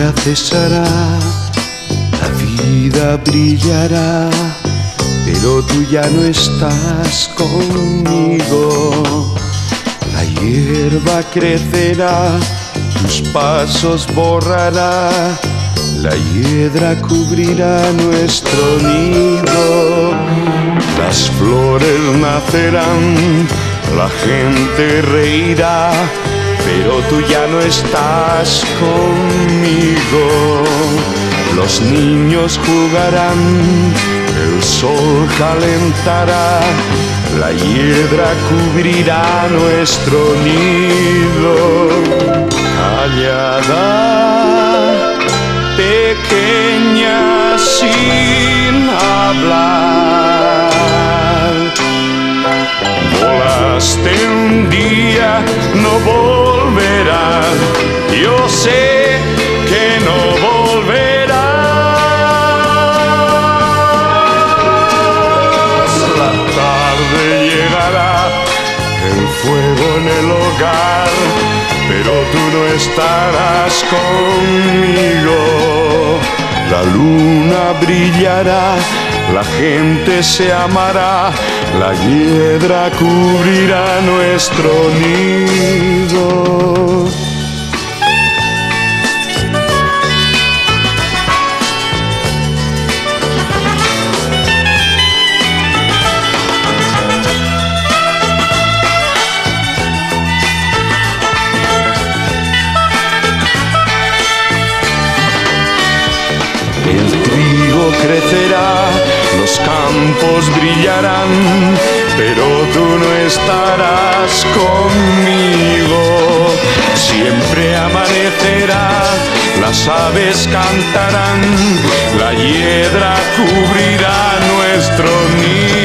lluvia cesará, la vida brillará, pero tú ya no estás conmigo. La hierba crecerá, tus pasos borrará, la hiedra cubrirá nuestro nido. Las flores nacerán, la gente reirá, pero tú ya no estás conmigo. Los niños jugarán, el sol calentará, la hiedra cubrirá nuestro nido. Callada, pequeña, sin hablar, volaste un día, no volverás. Yo sé que no volverás. La tarde llegará, el fuego en el hogar, pero tú no estarás conmigo. La luna brillará, la gente se amará, la hiedra cubrirá nuestro nido. El trigo crecerá, los campos brillarán, pero tú no estarás conmigo. Siempre amanecerá, las aves cantarán, la hiedra cubrirá nuestro nido.